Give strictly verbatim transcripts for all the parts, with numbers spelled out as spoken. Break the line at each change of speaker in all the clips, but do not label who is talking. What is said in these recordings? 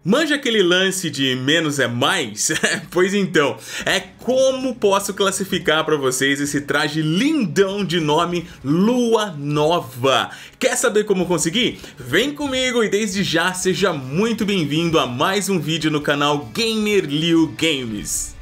Manja aquele lance de menos é mais? Pois então, é como posso classificar para vocês esse traje lindão de nome Lua Nova. Quer saber como conseguir? Vem comigo e desde já seja muito bem-vindo a mais um vídeo no canal Gamerliu Games.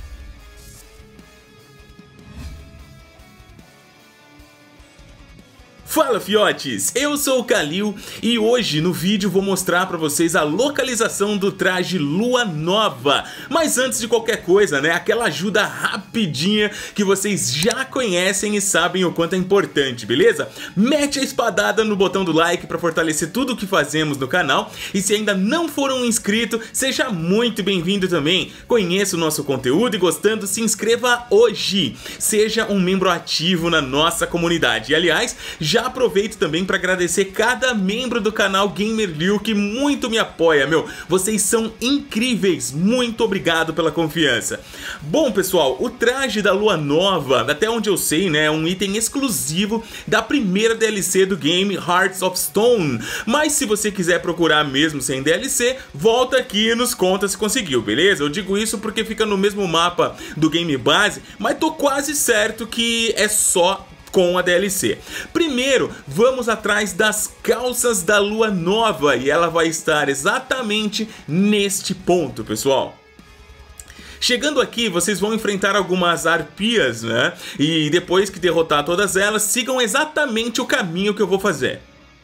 Fala fiotes, eu sou o Kalil e hoje no vídeo vou mostrar pra vocês a localização do traje Lua Nova. Mas antes de qualquer coisa, né, aquela ajuda rapidinha que vocês já conhecem e sabem o quanto é importante, beleza? Mete a espadada no botão do like pra fortalecer tudo o que fazemos no canal. E se ainda não for um inscrito, seja muito bem-vindo também. Conheça o nosso conteúdo e gostando, se inscreva hoje. Seja um membro ativo na nossa comunidade. E aliás, já aproveito também para agradecer cada membro do canal Gamerliu que muito me apoia, meu. Vocês são incríveis, muito obrigado pela confiança. Bom, pessoal, o traje da Lua Nova, até onde eu sei, né, é um item exclusivo da primeira D L C do game Hearts of Stone. Mas se você quiser procurar mesmo sem D L C, volta aqui e nos conta se conseguiu, beleza? Eu digo isso porque fica no mesmo mapa do game base, mas tô quase certo que é só com a D L C. Primeiro, vamos atrás das calças da Lua Nova e ela vai estar exatamente neste ponto, pessoal. Chegando aqui, vocês vão enfrentar algumas arpias, né? E depois que derrotar todas elas, sigam exatamente o caminho que eu vou fazer.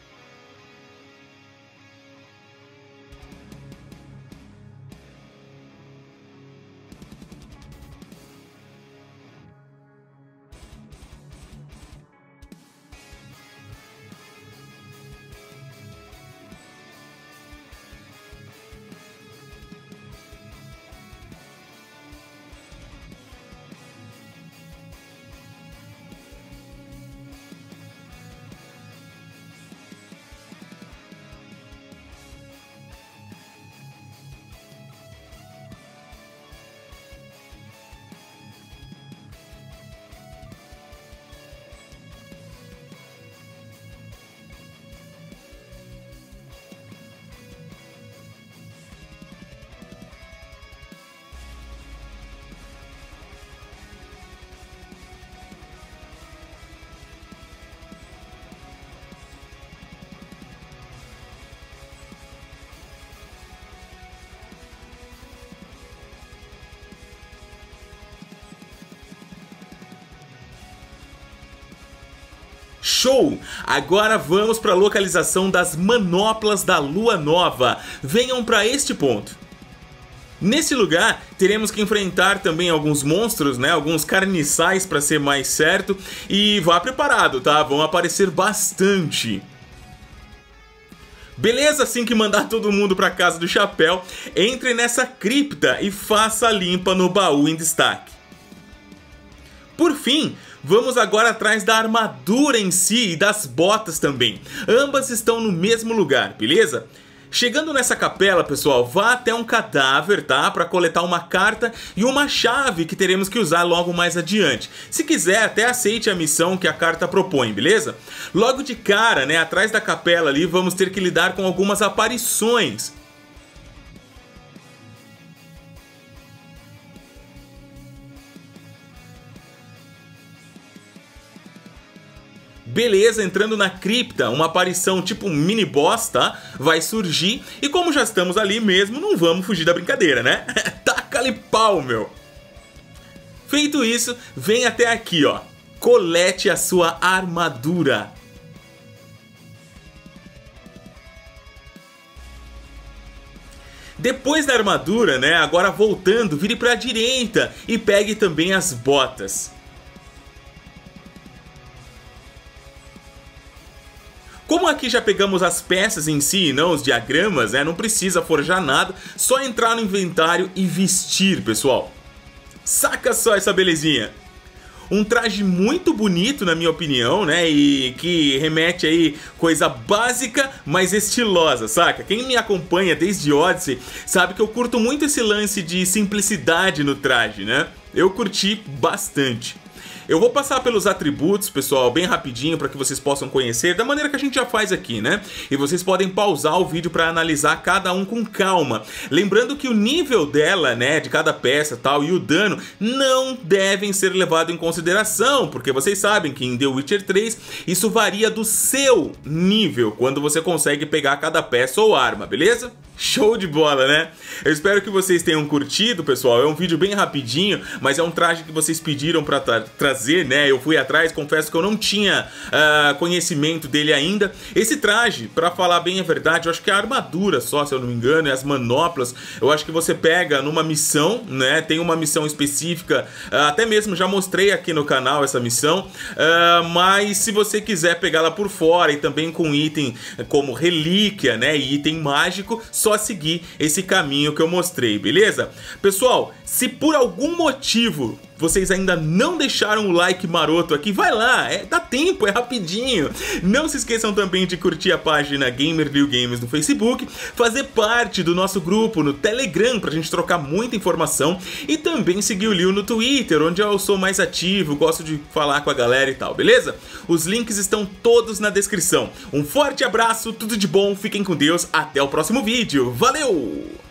Show! Agora vamos para a localização das manoplas da Lua Nova. Venham para este ponto. Nesse lugar, teremos que enfrentar também alguns monstros, né? Alguns carniçais para ser mais certo. E vá preparado, tá? Vão aparecer bastante. Beleza, assim que mandar todo mundo para casa do chapéu, entre nessa cripta e faça a limpa no baú em destaque. Por fim, vamos agora atrás da armadura em si e das botas também. Ambas estão no mesmo lugar, beleza? Chegando nessa capela, pessoal, vá até um cadáver, tá? Para coletar uma carta e uma chave que teremos que usar logo mais adiante. Se quiser, até aceite a missão que a carta propõe, beleza? Logo de cara, né, atrás da capela ali, vamos ter que lidar com algumas aparições. Beleza, entrando na cripta, uma aparição tipo um mini boss, tá? Vai surgir e como já estamos ali mesmo, não vamos fugir da brincadeira, né? Taca-lhe pau, meu! Feito isso, vem até aqui, ó. Colete a sua armadura. Depois da armadura, né? Agora voltando, vire para a direita e pegue também as botas. Como aqui já pegamos as peças em si e não os diagramas, né, não precisa forjar nada, só entrar no inventário e vestir, pessoal. Saca só essa belezinha! Um traje muito bonito, na minha opinião, né, e que remete aí coisa básica, mas estilosa, saca? Quem me acompanha desde Odyssey sabe que eu curto muito esse lance de simplicidade no traje, né? Eu curti bastante. Eu vou passar pelos atributos, pessoal, bem rapidinho para que vocês possam conhecer, da maneira que a gente já faz aqui, né? E vocês podem pausar o vídeo para analisar cada um com calma. Lembrando que o nível dela, né, de cada peça tal, e o dano não devem ser levados em consideração, porque vocês sabem que em The Witcher três isso varia do seu nível, quando você consegue pegar cada peça ou arma, beleza? Show de bola, né? Eu espero que vocês tenham curtido, pessoal. É um vídeo bem rapidinho, mas é um traje que vocês pediram pra tra trazer, né? Eu fui atrás, confesso que eu não tinha uh, conhecimento dele ainda. Esse traje, pra falar bem a verdade, eu acho que é a armadura só, se eu não me engano, e as manoplas, eu acho que você pega numa missão, né? Tem uma missão específica, uh, até mesmo já mostrei aqui no canal essa missão, uh, mas se você quiser pegá-la por fora e também com item como relíquia, né? E item mágico, só seguir esse caminho que eu mostrei, beleza? Pessoal, se por algum motivo vocês ainda não deixaram o like maroto aqui, vai lá, é, dá tempo, é rapidinho. Não se esqueçam também de curtir a página Gamer Liu Games no Facebook, fazer parte do nosso grupo no Telegram pra gente trocar muita informação e também seguir o Liu no Twitter, onde eu sou mais ativo, gosto de falar com a galera e tal, beleza? Os links estão todos na descrição. Um forte abraço, tudo de bom, fiquem com Deus, até o próximo vídeo, valeu!